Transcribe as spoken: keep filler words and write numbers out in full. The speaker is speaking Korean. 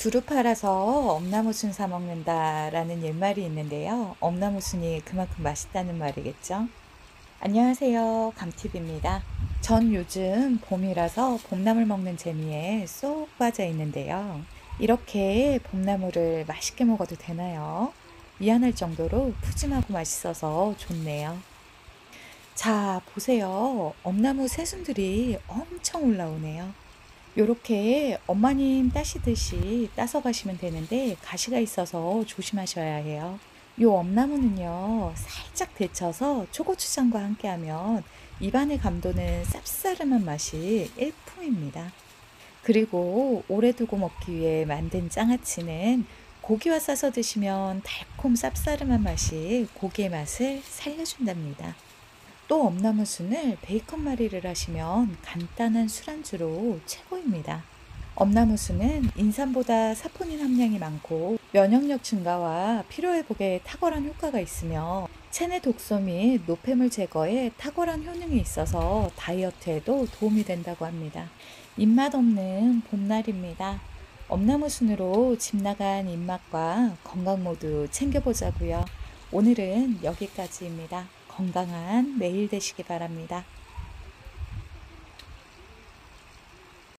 두루 팔아서 엄나무순 사 먹는다라는 옛말이 있는데요. 엄나무순이 그만큼 맛있다는 말이겠죠. 안녕하세요. 감티비입니다. 전 요즘 봄이라서 봄나물 먹는 재미에 쏙 빠져 있는데요. 이렇게 봄나물을 맛있게 먹어도 되나요? 미안할 정도로 푸짐하고 맛있어서 좋네요. 자, 보세요. 엄나무 새순들이 엄청 올라오네요. 요렇게 엄마님 따시듯이 따서 가시면 되는데 가시가 있어서 조심하셔야 해요. 요 엄나무는요, 살짝 데쳐서 초고추장과 함께하면 입안에 감도는 쌉싸름한 맛이 일품입니다. 그리고 오래 두고 먹기 위해 만든 장아찌는 고기와 싸서 드시면 달콤 쌉싸름한 맛이 고기의 맛을 살려준답니다. 또 엄나무순을 베이컨 마리를 하시면 간단한 술안주로 최고입니다. 엄나무순은 인삼보다 사포닌 함량이 많고 면역력 증가와 피로회복에 탁월한 효과가 있으며 체내 독소 및 노폐물 제거에 탁월한 효능이 있어서 다이어트에도 도움이 된다고 합니다. 입맛 없는 봄날입니다. 엄나무순으로 집 나간 입맛과 건강 모두 챙겨보자고요. 오늘은 여기까지입니다. 건강한 매일 되시기 바랍니다.